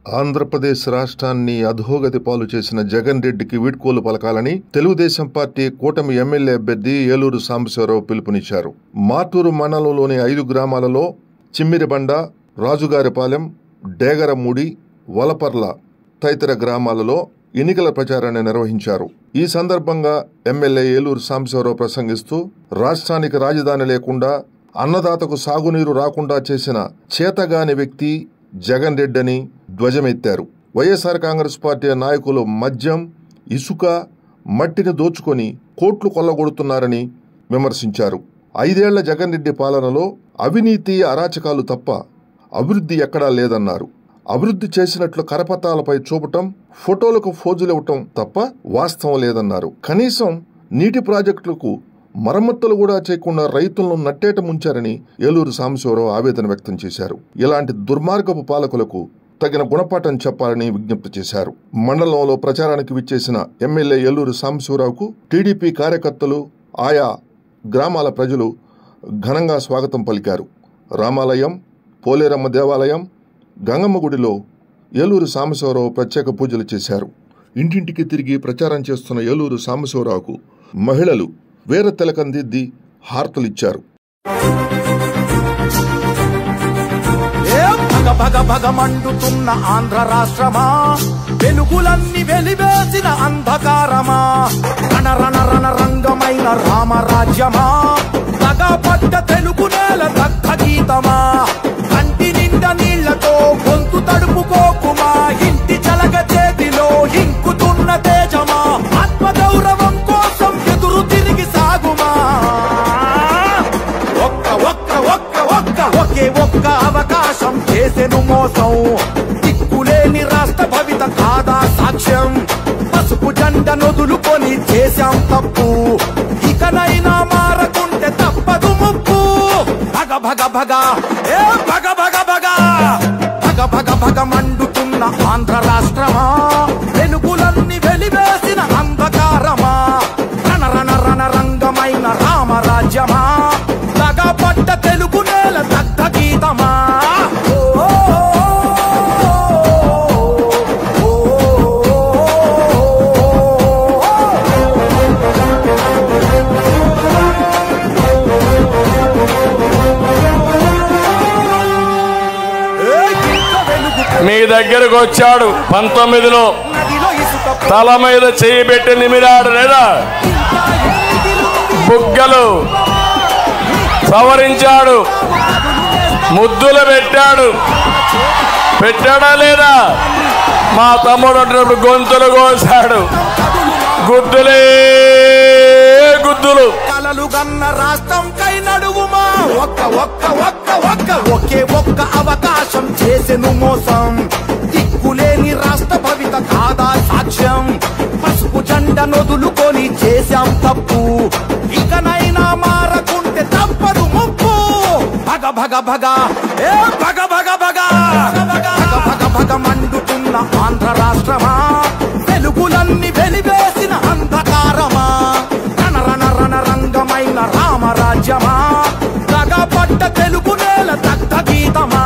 ఆంధ్రప్రదేశ్ రాష్ట్రాన్ని అధోగతి పాలు చేసిన జగన్ రెడ్డికి వీడ్కోలు పలకాలని తెలుగుదేశం పార్టీ కూటమి ఎమ్మెల్యే అభ్యర్థి ఏలూరు సాంబశివరావు పిలుపునిచ్చారు. మార్టూరు మండలంలోని 5 గ్రామాలలో చిమ్మిరిబండ, రాజుగారిపాలెం, డేగరమూడి, వలపర్ల తదితర గ్రామాలలో ఎన్నికల ప్రచారాన్ని నిర్వహించారు. ఈ సందర్భంగా ఎమ్మెల్యే ఏలూరు సాంబశివరావు ప్రసంగిస్తూ రాష్ట్రానికి రాజధాని లేకుండా అన్నదాతకు సాగునీరు రాకుండా చేసిన చేతగాని వ్యక్తి జగన్ రెడ్డి అని ధ్వజమెత్తారు. వైఎస్ఆర్ కాంగ్రెస్ పార్టీ నాయకులు మద్యం, ఇసుక, మట్టిని దోచుకొని కోట్లు కొల్లగొడుతున్నారని విమర్శించారు. 5 ఏళ్ల జగన్ రెడ్డి పాలనలో అవినీతి, అరాచకాలు తప్ప అభివృద్ధి ఎక్కడా లేదన్నారు. అభివృద్ధి చేసినట్లు కరపత్రాలపై చూపటం, ఫోటోలకు ఫోజులివ్వటం తప్ప వాస్తవం లేదన్నారు. కనీసం నీటి ప్రాజెక్టులకు మరమ్మతులు కూడా చేయకుండా రైతులను నట్టేట ముంచారని ఏలూరు సాంబశివరావు ఆవేదన వ్యక్తం చేశారు. ఇలాంటి దుర్మార్గపు పాలకులకు తగిన గుణపాఠం చెప్పాలని విజ్ఞప్తి చేశారు. మండలంలో ప్రచారానికి విచ్చేసిన ఎమ్మెల్యే ఏలూరు సాంబశివరావుకు టీడీపీ కార్యకర్తలు, ఆయా గ్రామాల ప్రజలు ఘనంగా స్వాగతం పలికారు. రామాలయం, పోలేరమ్మ దేవాలయం, గంగమ్మ గుడిలో ఏలూరు సాంబశివరావు ప్రత్యేక పూజలు చేశారు. ఇంటింటికి తిరిగి ప్రచారం చేస్తున్న ఏలూరు సాంబశివరావుకు మహిళలు వీర తిలకం దిద్ది హారతులిచ్చారు. భగ భగ మండుతున్న ఆంధ్ర రాష్ట్రమా, వెలుగులన్నీ వెలివేసిన అంధకారమా, రణరణ రణ రంగమైన రామరాజ్యమా, పగపడ్డ తెలుగు నేల దగ్ధ గీతమా, కంటి నిండా నీళ్లతో గొంతు తడుపుకోకుమా, ఇంటి చలగ చేతిలో ఇంకుతున్న తేజమా, ఆత్మగౌరవం కోసం ఎదురు తిరిగి సాగుమా, ఒకే ఒక్క అవకాశం చేసెను మోసం, దిక్కులేని రాష్ట్ర భవిత కాదా సాక్ష్యం, పసుపు జెండ నొదులుకొని చేశాం తప్పు, ఇకనైనా మారకుంటే తప్పదు ముప్పు. భగ భగ భగ భగ భగ భగ భగ భగ భగ మండుతున్న ఆంధ్ర రాష్ట్రమా, వెలుగులన్నీ వెలివేసిన అంధకారమా, రణ రణ రణ రంగమైన రామరాజ్యమా, పడ్డ తెలుగు నేల దగ్ధ గీతమా. మీ దగ్గరకు వచ్చాడు 19లో తల మీద చేయి పెట్టి నిమిరాడు లేదా, బుగ్గలు సవరించాడు, ముద్దులు పెట్టాడా లేదా, మా తమ్ముడు అంటున్నప్పుడు గొంతులు కోసాడు, గుద్దులే గుద్దులు. కలలు గన్న రాష్ట్రం కై నడువుమా, ఒకే ఒక్క అవకాశం చేసెను మోసం, దిక్కులేని రాష్ట్ర భవిత కాదా సాక్ష్యం, పసుపు జెండ నొదులుకొని చేశాం తప్పు, ఇకనైనా మారకుంటే తప్పదు ముప్పు. భగ భగ భగ భగ భగ భగ భగ భగ మండుతున్న ఆంధ్ర రాష్ట్రమా, వెలుగులన్నీ వెలివేసిన అంధకారమా, రణ రణ రణ రంగమైన రామరాజ్యమా, పడ్డ తెలుగు నేల దగ్ధ గీతమా.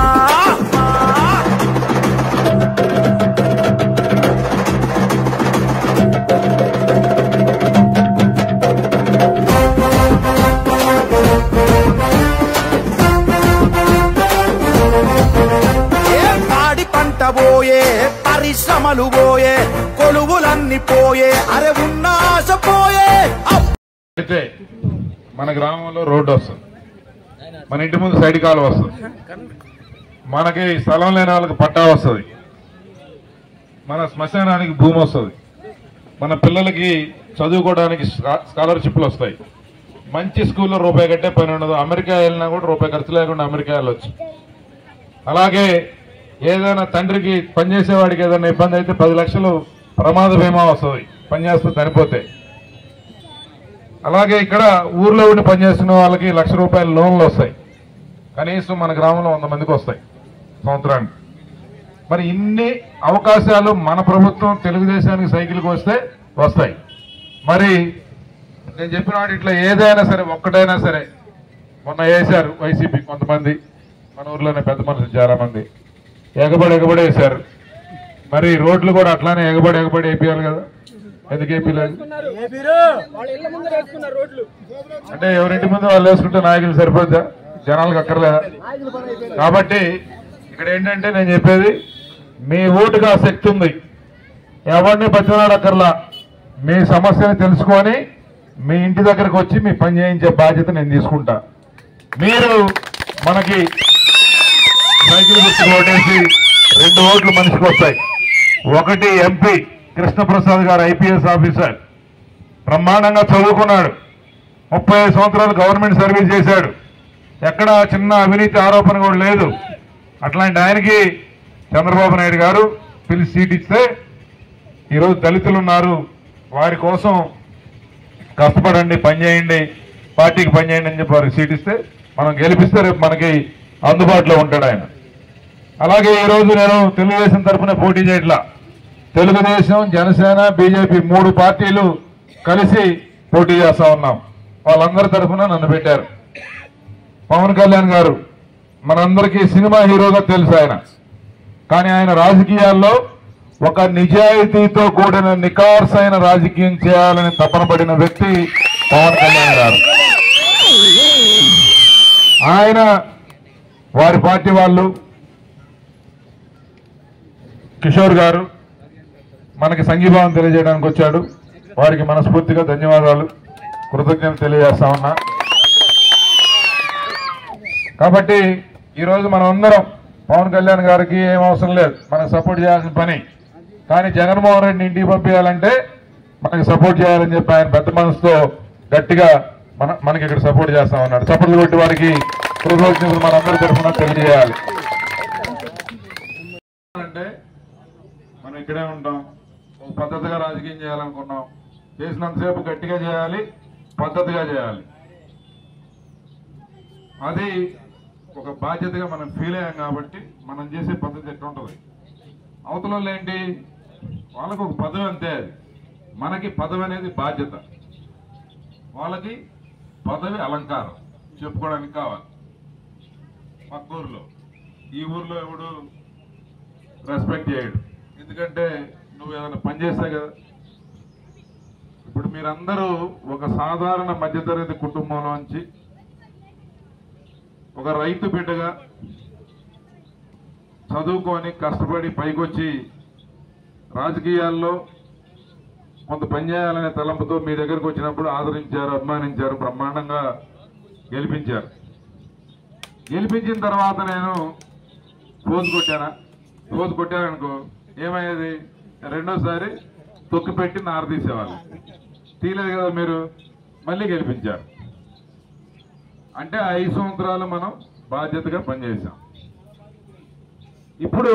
పోయే పరిశ్రమలు పోయే, కొలువులన్నీ పోయే, అరే ఉన్న ఆశ పోయే. అయితే మన గ్రామంలో రోడ్డు వస్తుంది, మన ఇంటి ముందు సైడ్ కాలువ వస్తుంది, మనకి స్థలం లేని వాళ్ళకి పట్టా వస్తుంది, మన శ్మశానానికి భూమి వస్తుంది, మన పిల్లలకి చదువుకోవడానికి స్కాలర్షిప్లు వస్తాయి, మంచి స్కూల్లో రూపాయి కట్టే పని ఉండదు, అమెరికా వెళ్ళినా కూడా రూపాయి ఖర్చు లేకుండా అమెరికా వెళ్ళొచ్చు. అలాగే ఏదైనా తండ్రికి పనిచేసేవాడికి ఏదైనా ఇబ్బంది అయితే 10 లక్షలు ప్రమాద బీమా వస్తుంది పనిచేస్తే చనిపోతే. అలాగే ఇక్కడ ఊర్లో ఉండి పనిచేస్తున్న వాళ్ళకి 1 లక్ష రూపాయల లోన్లు వస్తాయి, కనీసం మన గ్రామంలో 100 మందికి వస్తాయి సంవత్సరానికి. మరి ఇన్ని అవకాశాలు మన ప్రభుత్వం తెలుగుదేశానికి సైకిల్కి వస్తే వస్తాయి. మరి నేను చెప్పిన వాటి ఇట్లా ఏదైనా సరే ఒక్కటైనా సరే మొన్న వేశారు వైసీపీ కొంతమంది, మన ఊర్లోనే పెద్ద మనుషులు చాలా మంది ఎగబడి వేశారు. మరి రోడ్లు కూడా అట్లానే ఎగబడి వేపియాలి కదా, ఎందుకు వేపిలేదు? అంటే ఎవరింటి ముందు వాళ్ళు వేసుకుంటే నాయకులు సరిపోద్దా, జనాలకు అక్కర్లేదా? కాబట్టి ఇక్కడ ఏంటంటే నేను చెప్పేది, మీ ఓటుకు ఆ శక్తి ఉంది, ఎవరిని బతిలాడక్కర్లా. మీ సమస్యని తెలుసుకొని మీ ఇంటి దగ్గరకు వచ్చి మీ పని చేయించే బాధ్యత నేను తీసుకుంటా. మీరు మనకి సైకిల్ గుర్తుకు ఓటేసి 2 ఓట్లు మనిషికి వస్తాయి. ఒకటి ఎంపీ కృష్ణప్రసాద్ గారు, ఐపీఎస్ ఆఫీసర్, బ్రహ్మాండంగా చదువుకున్నాడు, 35 సంవత్సరాలు గవర్నమెంట్ సర్వీస్ చేశాడు, ఎక్కడ చిన్న అవినీతి ఆరోపణ కూడా లేదు. అట్లాంటి ఆయనకి చంద్రబాబు నాయుడు గారు పిలిచి సీట్ ఇస్తే, ఈరోజు దళితులు ఉన్నారు, వారి కోసం కష్టపడండి, పనిచేయండి, పార్టీకి పనిచేయండి అని చెప్పి వారికి సీట్ ఇస్తే, మనం గెలిపిస్తే రేపు మనకి అందుబాటులో ఉంటాడు ఆయన. అలాగే ఈరోజు నేను తెలుగుదేశం తరఫున పోటీ చేయట్లా, తెలుగుదేశం, జనసేన, బీజేపీ 3 పార్టీలు కలిసి పోటీ చేస్తా ఉన్నాం. వాళ్ళందరి తరఫున నన్ను పెట్టారు. పవన్ కళ్యాణ్ గారు మనందరికీ సినిమా హీరోగా తెలుసు ఆయన, కానీ ఆయన రాజకీయాల్లో ఒక నిజాయితీతో కూడిన నికార్సైన రాజకీయం చేయాలని తపన పడిన వ్యక్తి పవన్ కళ్యాణ్ గారు. ఆయన వారి పార్టీ వాళ్ళు కిషోర్ గారు మనకి సంఘీభావం తెలియజేయడానికి వచ్చాడు. వారికి మనస్ఫూర్తిగా ధన్యవాదాలు, కృతజ్ఞతలు తెలియజేస్తా ఉన్నా. కాబట్టి ఈరోజు మనం అందరం పవన్ కళ్యాణ్ గారికి ఏం అవసరం లేదు, మనకు సపోర్ట్ చేయాల్సిన పని. కానీ జగన్మోహన్ రెడ్డిని ఇంటికి పంపించాలంటే మనకి సపోర్ట్ చేయాలని చెప్పి ఆయన పెద్ద మనసుతో గట్టిగా మనకి ఇక్కడ సపోర్ట్ చేస్తా ఉన్నాడు. చప్పట్లు కొట్టి వారికి కృతజ్ఞతలు మనందరి తరఫున తెలియజేయాలి. అంటే మనం ఇక్కడే ఉంటాం, ఒక పద్ధతిగా రాజకీయం చేయాలనుకున్నాం, చేసినంతసేపు గట్టిగా చేయాలి, పద్ధతిగా చేయాలి. అది ఒక బాధ్యతగా మనం ఫీల్ అయ్యాం కాబట్టి మనం చేసే పద్ధతి ఎట్లుంటుంది. అవతల ఏంటి, వాళ్ళకు ఒక పదవి అంతే, అది మనకి పదవి అనేది బాధ్యత, వాళ్ళకి పదవి అలంకారం చెప్పుకోవడానికి కావాలి. పక్క ఊర్లో, ఈ ఊర్లో ఎవడు రెస్పెక్ట్ చేయడు, ఎందుకంటే నువ్వు ఏదైనా పని చేస్తావు కదా. ఇప్పుడు మీరందరూ ఒక సాధారణ మధ్యతరగతి కుటుంబంలోంచి ఒక రైతు బిడ్డగా చదువుకొని కష్టపడి పైకొచ్చి రాజకీయాల్లో కొంత పనిచేయాలనే తలంపుతో మీ దగ్గరకు వచ్చినప్పుడు ఆదరించారు, అభిమానించారు, బ్రహ్మాండంగా గెలిపించారు. గెలిపించిన తర్వాత నేను పోజు కొట్టాననుకో, ఏమయ్యేది, రెండోసారి తొక్కి పెట్టి నారదీసేవాళ్ళు. తీయలేదు కదా మీరు, మళ్ళీ గెలిపించారు. అంటే 5 సంవత్సరాలు మనం బాధ్యతగా పనిచేసాం. ఇప్పుడు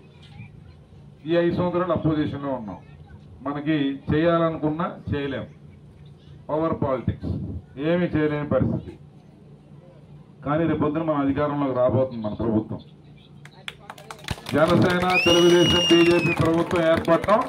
ఈ 5 సంవత్సరాలు అపోజిషన్లో ఉన్నాం, మనకి చేయాలనుకున్నా చేయలేం. పవర్ పాలిటిక్స్, ఏమీ చేయలేని పరిస్థితి. కానీ రేపు పొద్దున మన అధికారంలోకి రాబోతుంది మన ప్రభుత్వం. జనసేన, తెలుగుదేశం, బీజేపీ ప్రభుత్వం ఏర్పడటం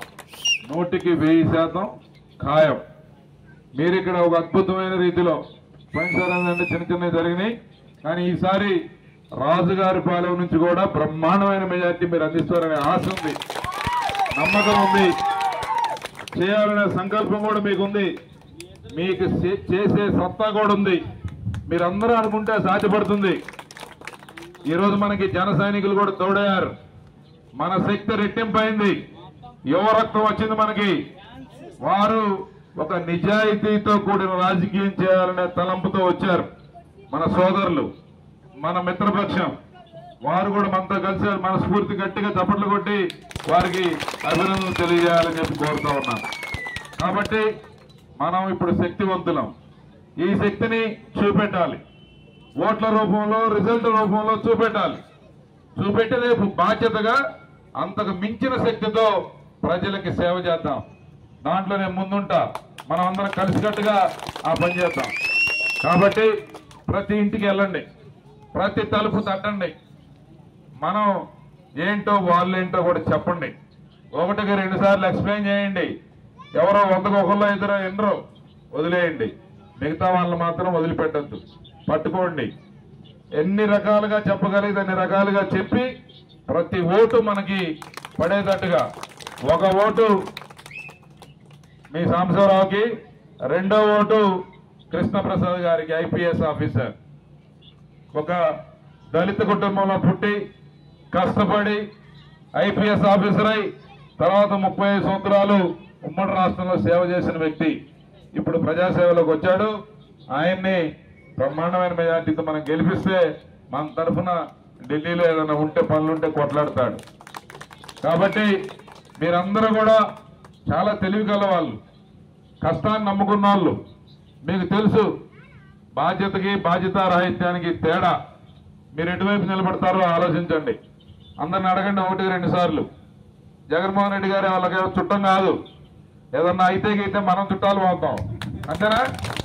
100% ఖాయం. మీరు ఇక్కడ ఒక అద్భుతమైన రీతిలో పోయినసారి చిన్న చిన్నవి జరిగినాయి, కానీ ఈసారి రాజుగారి పాలెం నుంచి కూడా బ్రహ్మాండమైన మెజార్టీ మీరు అందిస్తారనే ఆశ ఉంది, నమ్మకం ఉంది, చేయాలనే సంకల్పం కూడా మీకుంది, మీకు చేసే సత్తా కూడా ఉంది. మీరందరూ అనుకుంటే సాధ్యపడుతుంది. ఈరోజు మనకి జన సైనికులు కూడా తోడయ్యారు, మన శక్తి రెట్టింపైంది, యువ రక్తం వచ్చింది మనకి. వారు ఒక నిజాయితీతో కూడిన రాజకీయం చేయాలనే తలంపుతో వచ్చారు. మన సోదరులు, మన మిత్రపక్షం, వారు కూడా మనతో కలిసి మనస్ఫూర్తి గట్టిగా చప్పట్లు కొట్టి వారికి అభినందనలు తెలియజేయాలని చెప్పి కోరుతా ఉన్నాను. కాబట్టి మనం ఇప్పుడు శక్తివంతులం, ఈ శక్తిని చూపెట్టాలి, ఓట్ల రూపంలో, రిజల్ట్ రూపంలో చూపెట్టాలి. చూపెట్టి రేపు బాధ్యతగా అంతకు మించిన శక్తితో ప్రజలకి సేవ చేద్దాం. దాంట్లో నేను ముందుంటా, మనం అందరం కలిసికట్టుగా ఆ పని చేద్దాం. కాబట్టి ప్రతి ఇంటికి వెళ్ళండి, ప్రతి తలుపు తట్టండి, మనం ఏంటో వాళ్ళేంటో కూడా చెప్పండి. 1-2 సార్లు ఎక్స్ప్లెయిన్ చేయండి. ఎవరో 100కు 1 2 వదిలేయండి, మిగతా వాళ్ళని మాత్రం వదిలిపెట్టద్దు, పట్టుకోండి. ఎన్ని రకాలుగా చెప్పగలిగితే అన్ని రకాలుగా చెప్పి ప్రతి ఓటు మనకి పడేటట్టుగా, ఒక ఓటు మీ సాంబశివరావుకి, రెండో ఓటు కృష్ణప్రసాద్ గారికి ఐపీఎస్ ఆఫీసర్. ఒక దళిత కుటుంబంలో పుట్టి కష్టపడి ఐపీఎస్ ఆఫీసర్ అయి తర్వాత 35 సంవత్సరాలు ఉమ్మడి రాష్ట్రంలో సేవ చేసిన వ్యక్తి ఇప్పుడు ప్రజాసేవలోకి వచ్చాడు. ఆయన్ని బ్రహ్మాండమైన మెజార్టీతో మనం గెలిపిస్తే మన తరఫున ఢిల్లీలో ఏదైనా ఉంటే పనులుంటే కొట్లాడతాడు. కాబట్టి మీరందరూ కూడా చాలా తెలివి గల వాళ్ళు, కష్టాన్ని నమ్ముకున్న వాళ్ళు. మీకు తెలుసు బాధ్యతకి బాధ్యతారాహిత్యానికి తేడా. మీరు ఎటువైపు నిలబడతారో ఆలోచించండి. అందరిని అడగండి 1-2 సార్లు. జగన్మోహన్ రెడ్డి గారి వాళ్ళకి చుట్టం కాదు, ఏదన్నా అయితే మనం చుట్టాలు అవుతాం, అంతేనా?